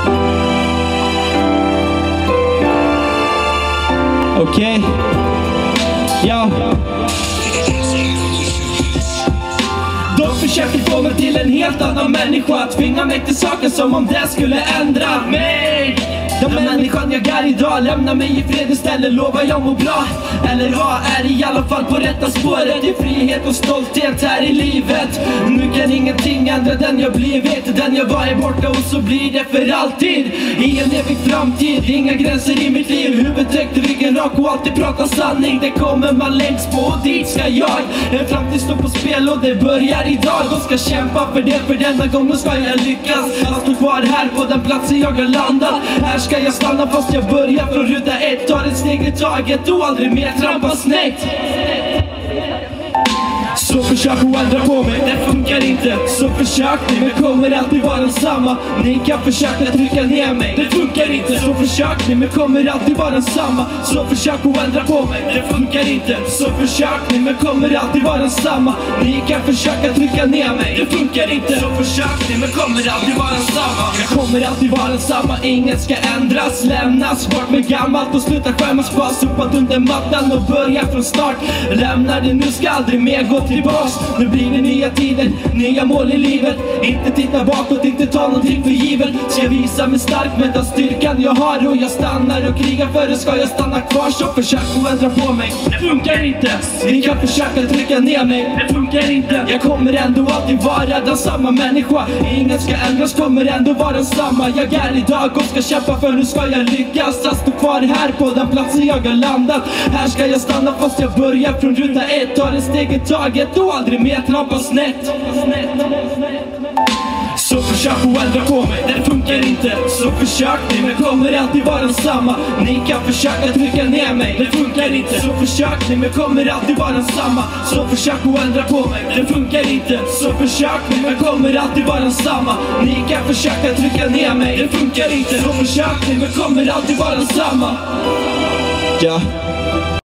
Okej. Ja. De försöker få mig till en helt annan människa, tvinga mig till saker som om det skulle ändra mig. Den människan jag är idag lämnar mig i fred istället, lovar jag mår bra. Eller ja, är i alla fall på rätta spåret. I frihet och stolthet här i livet. Nu kan ingenting ändra den jag blivit. Den jag var är borta och så blir det för alltid. I en evig framtid, inga gränser i mitt liv. Huvudet högt, ryggen rak och alltid prata sanning. Det kommer man längst på och dit ska jag. En framtid står på spel och det börjar idag. De ska kämpa för det, för denna gången ska jag lyckas. Jag står kvar här på den platsen jag har landat. Här ska jag stanna fast jag börjar från ruta ett. Tar ett steg i taget och aldrig mer trampa snett. Så försök att ändra på mig, det funkar inte. Så försök ni, men kommer alltid vara densamma. Ni kan försöka trycka ner mig, det funkar inte. Så försök ni, men kommer alltid vara densamma. Så försök att ändra på mig, det funkar inte. Så försök ni, men kommer alltid vara densamma. Ni kan försöka trycka ner mig, det funkar inte. Så försök ni, men kommer alltid vara densamma. Jag kommer alltid vara densamma, inget ska ändras. Lämnas bort med gammalt och sluta skämmas. Bara sopat under mattan och börja från start. Lämna det nu, ska aldrig mer gå tillbaks. Nu blir det nya tider, nya mål i livet. Inte titta bakåt, inte ta någonting för givet. Ska jag visa mig stark med den styrkan jag har. Och jag stannar och krigar för det, ska jag stanna kvar. Så försök att ändra på mig, det funkar inte. Ni kan försöka trycka ner mig, det funkar inte. Jag kommer ändå alltid vara den samma människa. Inget ska ändras, kommer ändå vara densamma. Jag är idag och ska kämpa för nu ska jag lyckas. Jag står kvar här på den platsen jag har landat. Här ska jag stanna fast jag börjar från ruta ett. Tar ett steg i taget och aldrig mer trampa snett. Så försök att ändra på mig, det funkar inte. Så försök ni, men kommer alltid vara densamma. Ni kan försöka trycka ner mig, det funkar inte. Så försök ni, men kommer alltid vara densamma. Så försök att ändra på mig, det funkar inte. Så försök ni, men kommer alltid vara densamma. Ni kan försöka trycka ner mig, det funkar inte. Så försök ni, men kommer alltid vara densamma. Ja.